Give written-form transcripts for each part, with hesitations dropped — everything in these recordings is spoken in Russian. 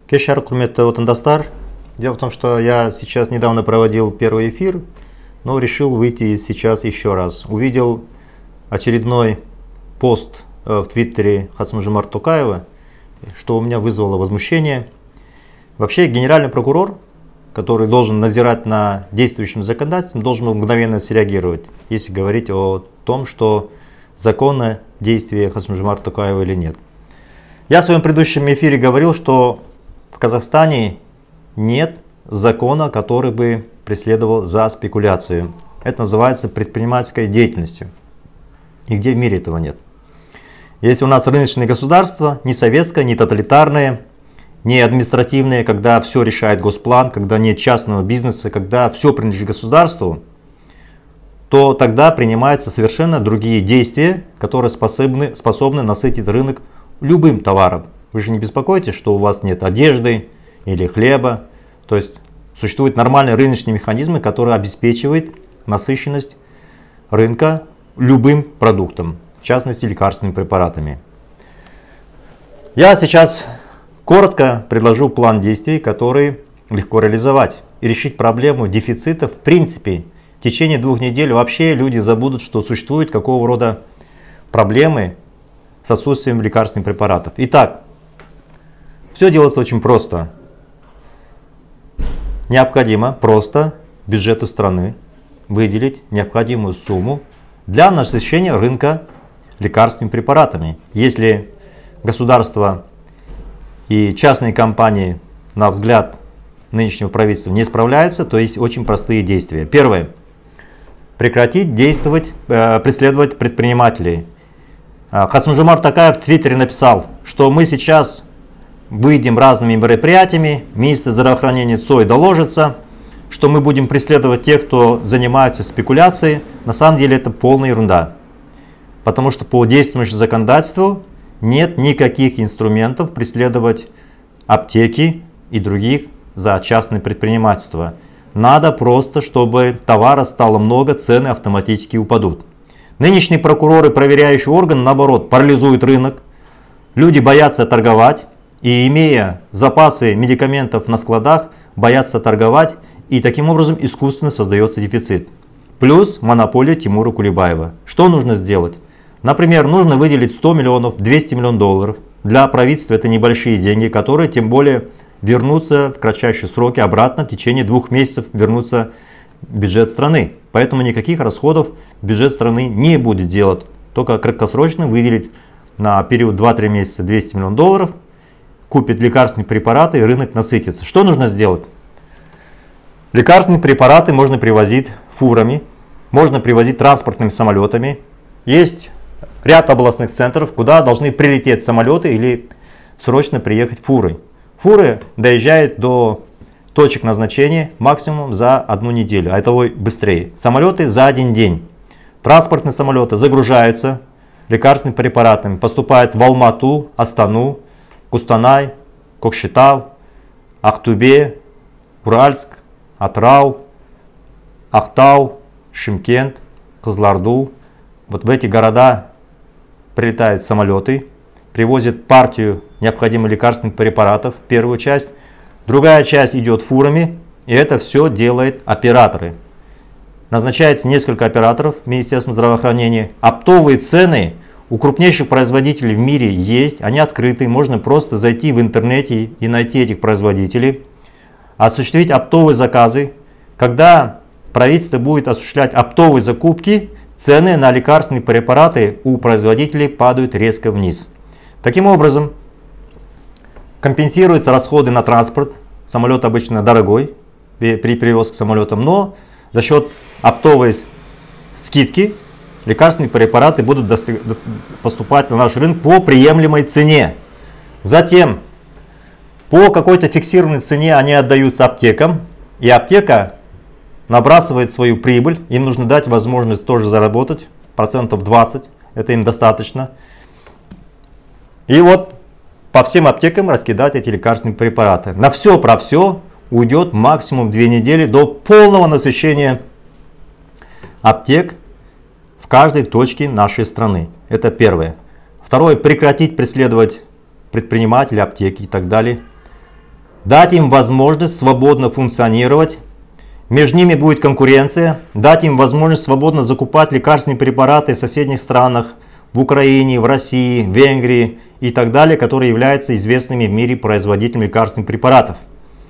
Кешар, курметті отандастар. Дело в том, что я сейчас недавно проводил первый эфир, но решил выйти сейчас еще раз. Увидел очередной пост в Твиттере Касым-Жомарта Токаева, что у меня вызвало возмущение. Вообще генеральный прокурор, который должен надзирать на действующим законодательством, должен мгновенно среагировать, если говорить о том, что законно действие Касым-Жомарта Токаева или нет. Я в своем предыдущем эфире говорил, что в Казахстане нет закона, который бы преследовал за спекуляцию. Это называется предпринимательской деятельностью. Нигде в мире этого нет. Если у нас рыночные государства, не советское, не тоталитарное, не административное, когда все решает госплан, когда нет частного бизнеса, когда все принадлежит государству, то тогда принимаются совершенно другие действия, которые способны насытить рынок любым товаром. Вы же не беспокойтесь, что у вас нет одежды или хлеба. То есть существуют нормальные рыночные механизмы, которые обеспечивают насыщенность рынка любым продуктом, в частности лекарственными препаратами. Я сейчас коротко предложу план действий, который легко реализовать и решить проблему дефицита в принципе. В течение 2 недель вообще люди забудут, что существуют какого рода проблемы с отсутствием лекарственных препаратов. Итак, все делается очень просто. Необходимо просто бюджету страны выделить необходимую сумму для насыщения рынка лекарственными препаратами. Если государство и частные компании, на взгляд нынешнего правительства, не справляются, то есть очень простые действия. Первое. Прекратить преследовать предпринимателей. Касым-Жомарт Токаев в Твиттере написал, что мы сейчас выйдем разными мероприятиями, министр здравоохранения Цой доложится, что мы будем преследовать тех, кто занимается спекуляцией. На самом деле это полная ерунда. Потому что по действующему законодательству нет никаких инструментов преследовать аптеки и других за частное предпринимательство. Надо просто, чтобы товара стало много, цены автоматически упадут. Нынешние прокуроры, проверяющие органы, наоборот, парализуют рынок. Люди боятся торговать. И имея запасы медикаментов на складах, боятся торговать, и таким образом искусственно создается дефицит. Плюс монополия Тимура Кулебаева. Что нужно сделать? Например, нужно выделить 100 миллионов, 200 миллионов долларов. Для правительства это небольшие деньги, которые тем более вернутся в кратчайшие сроки обратно, в течение 2 месяцев вернутся в бюджет страны. Поэтому никаких расходов бюджет страны не будет делать. Только краткосрочно выделить на период 2-3 месяца 200 миллионов долларов, купит лекарственные препараты и рынок насытится. Что нужно сделать? Лекарственные препараты можно привозить фурами, можно привозить транспортными самолетами. Есть ряд областных центров, куда должны прилететь самолеты или срочно приехать фуры. Фуры доезжают до точек назначения максимум за 1 неделю, а это быстрее. Самолеты за 1 день. Транспортные самолеты загружаются лекарственными препаратами, поступают в Алмату, Астану, Кустанай, Кокшетау, Актубе, Уральск, Атрау, Актау, Шымкент, Кызылорду. Вот в эти города прилетают самолеты, привозят партию необходимых лекарственных препаратов, первую часть. Другая часть идет фурами, и это все делают операторы. Назначается несколько операторов Министерством здравоохранения. Оптовые цены у крупнейших производителей в мире есть, они открыты, можно просто зайти в интернете и найти этих производителей, осуществить оптовые заказы. Когда правительство будет осуществлять оптовые закупки, цены на лекарственные препараты у производителей падают резко вниз. Таким образом, компенсируются расходы на транспорт. Самолет обычно дорогой при перевозке самолетом, но за счет оптовой скидки лекарственные препараты будут поступать на наш рынок по приемлемой цене. Затем по какой-то фиксированной цене они отдаются аптекам, и аптека набрасывает свою прибыль. Им нужно дать возможность тоже заработать, 20%, это им достаточно. И вот по всем аптекам раскидать эти лекарственные препараты. На все про все уйдет максимум 2 недели до полного насыщения аптек в каждой точке нашей страны. Это первое. Второе, прекратить преследовать предпринимателей, аптеки и так далее. дать им возможность свободно функционировать, между ними будет конкуренция, дать им возможность свободно закупать лекарственные препараты в соседних странах, в Украине, в России, в Венгрии и так далее, которые являются известными в мире производителями лекарственных препаратов.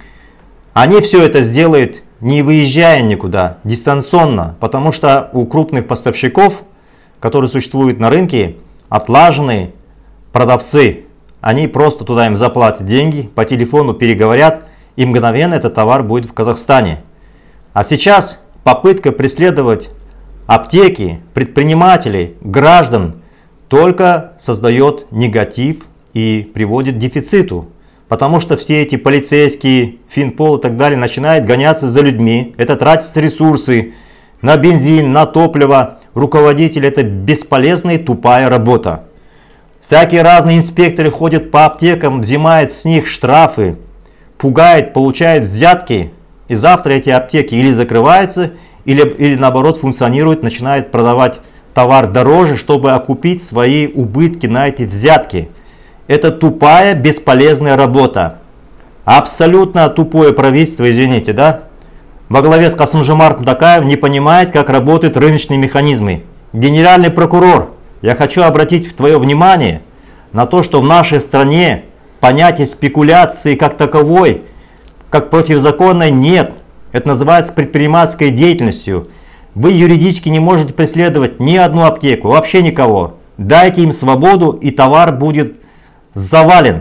Они все это сделают, не выезжая никуда, дистанционно, потому что у крупных поставщиков, которые существуют на рынке, отлаженные продавцы. Они просто туда им заплатят деньги, по телефону переговорят, и мгновенно этот товар будет в Казахстане. А сейчас попытка преследовать аптеки, предпринимателей, граждан только создает негатив и приводит к дефициту. Потому что все эти полицейские, Финпол и так далее начинают гоняться за людьми. Это тратятся ресурсы на бензин, на топливо. Руководитель — это бесполезная и тупая работа. Всякие разные инспекторы ходят по аптекам, взимают с них штрафы, пугают, получают взятки. И завтра эти аптеки или закрываются, или наоборот функционируют, начинают продавать товар дороже, чтобы окупить свои убытки на эти взятки. Это тупая, бесполезная работа. Абсолютно тупое правительство, извините, да? Во главе с Касым-Жомартом Токаевым не понимает, как работают рыночные механизмы. Генеральный прокурор, я хочу обратить твое внимание на то, что в нашей стране понятия спекуляции как таковой, как противозаконной, нет. Это называется предпринимательской деятельностью. Вы юридически не можете преследовать ни одну аптеку, вообще никого. Дайте им свободу, и товар будет завален.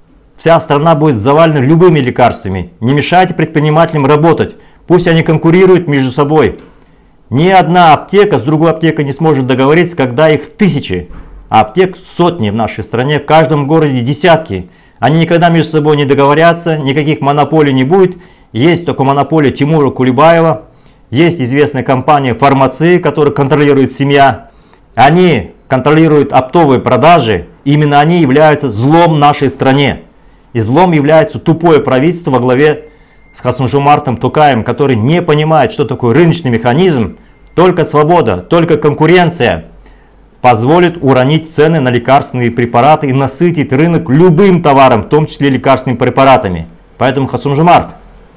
Вся страна будет завалена любыми лекарствами. Не мешайте предпринимателям работать. Пусть они конкурируют между собой. Ни одна аптека с другой аптекой не сможет договориться, когда их тысячи. А аптек сотни в нашей стране, в каждом городе десятки. Они никогда между собой не договорятся, никаких монополий не будет. Есть только монополия Тимура Кулебаева. Есть известная компания Фармации, которую контролирует семья. Они контролируют оптовые продажи. Именно они являются злом в нашей стране. И злом является тупое правительство во главе с Касым-Жомартом Токаевым, который не понимает, что такое рыночный механизм. Только свобода, только конкуренция позволит уронить цены на лекарственные препараты и насытить рынок любым товаром, в том числе лекарственными препаратами. Поэтому, Касым-Жомарт,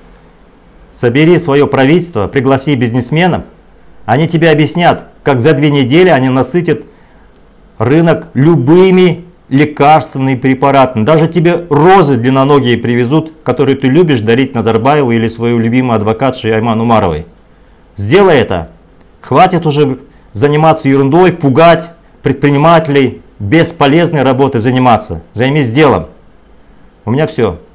собери свое правительство, пригласи бизнесменов, они тебе объяснят, как за 2 недели они насытят рынок любыми лекарственными препаратами. Даже тебе розы длинноногие привезут, которые ты любишь дарить Назарбаеву или свою любимую адвокатшу Айман Умаровой. Сделай это. Хватит уже заниматься ерундой, пугать предпринимателей, бесполезной работой заниматься. Займись делом. У меня все.